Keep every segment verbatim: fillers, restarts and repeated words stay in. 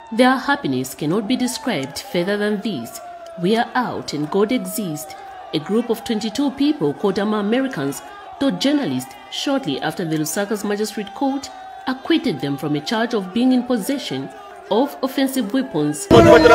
Their happiness cannot be described further than this. We are out and God exists. A group of twenty-two people called Ama Americans told journalists shortly after the Lusaka's Magistrate Court acquitted them from a charge of being in possession of offensive weapons.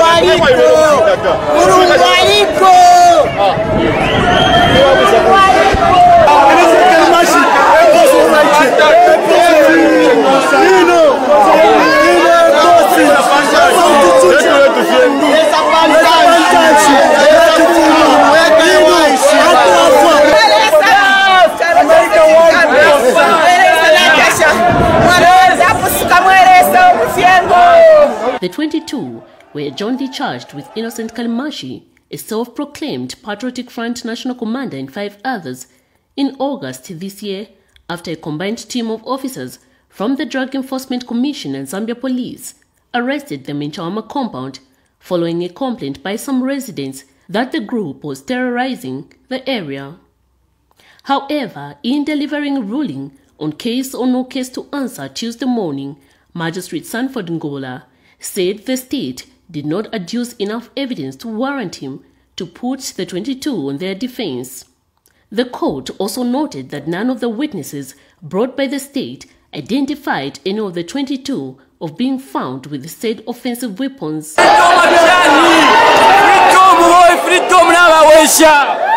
The twenty-two were jointly charged with Innocent Kalimashi, a self-proclaimed Patriotic Front national commander, and five others in August this year after a combined team of officers from the Drug Enforcement Commission and Zambia Police arrested them in Chawama compound following a complaint by some residents that the group was terrorizing the area. However, in delivering a ruling on case or no case to answer Tuesday morning, Magistrate Sanford Ngola said the state did not adduce enough evidence to warrant him to put the twenty-two on their defense. The court also noted that none of the witnesses brought by the state identified any of the twenty-two of being found with said offensive weapons.